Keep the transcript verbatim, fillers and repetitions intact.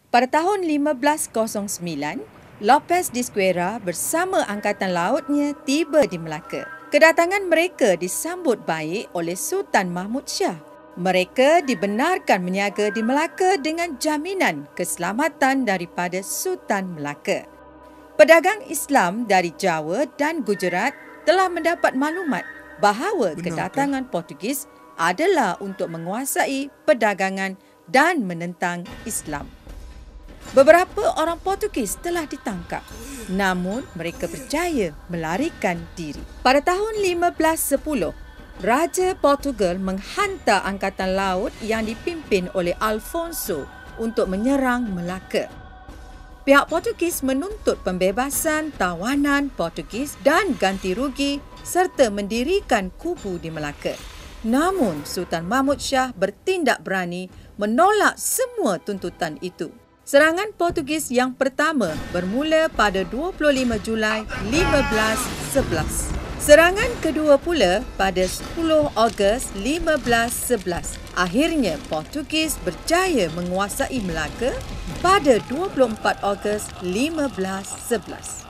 Pada tahun lima belas kosong sembilan, Lopez de Esquerra bersama angkatan lautnya tiba di Melaka. Kedatangan mereka disambut baik oleh Sultan Mahmud Shah. Mereka dibenarkan menyaga di Melaka dengan jaminan keselamatan daripada Sultan Melaka. Pedagang Islam dari Jawa dan Gujarat telah mendapat maklumat bahawa Benar, kedatangan kan? Portugis adalah untuk menguasai perdagangan dan menentang Islam. Beberapa orang Portugis telah ditangkap, namun mereka berjaya melarikan diri. Pada tahun lima belas sepuluh, Raja Portugal menghantar angkatan laut yang dipimpin oleh Alfonso untuk menyerang Melaka. Pihak Portugis menuntut pembebasan tawanan Portugis dan ganti rugi serta mendirikan kubu di Melaka. Namun, Sultan Mahmud Shah bertindak berani menolak semua tuntutan itu. Serangan Portugis yang pertama bermula pada dua puluh lima Julai lima belas sebelas. Serangan kedua pula pada sepuluh Ogos lima belas sebelas. Akhirnya Portugis berjaya menguasai Melaka pada dua puluh empat Ogos lima belas sebelas.